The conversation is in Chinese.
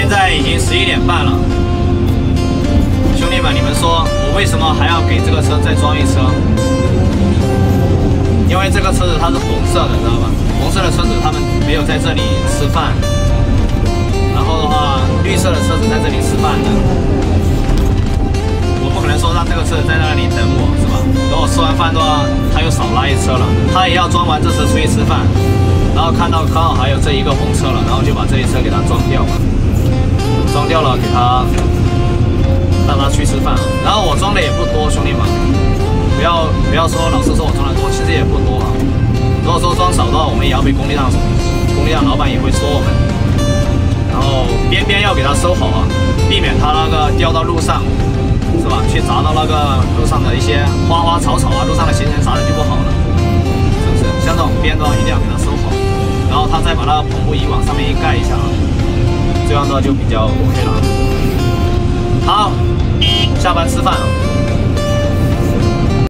现在已经11点半了，兄弟们，你们说我为什么还要给这个车再装一车？因为这个车子它是红色的，知道吧？红色的车子他们没有在这里吃饭，然后的话，绿色的车子在这里吃饭的。我不可能说让这个车子在那里等我，是吧？等我吃完饭的话，他又少拉一车了，他也要装完这车出去吃饭。然后看到刚好还有这一个红车了，然后就把这一车给它装掉了，装掉了给他让他去吃饭。然后我装的也不多，兄弟们，不要说老是说我装的多，其实也不多啊。如果说装少的话，我们也要被工地上老板也会说我们。然后边要给它收好啊，避免它那个掉到路上，是吧？去砸到那个路上的一些花花草草啊，路上的行人啥的就不好了，是不是？像这种边的话一定要给它收好。然后他再把那个篷布衣往上面一盖一下，这样的话就比较 OK 了。好，下班吃饭。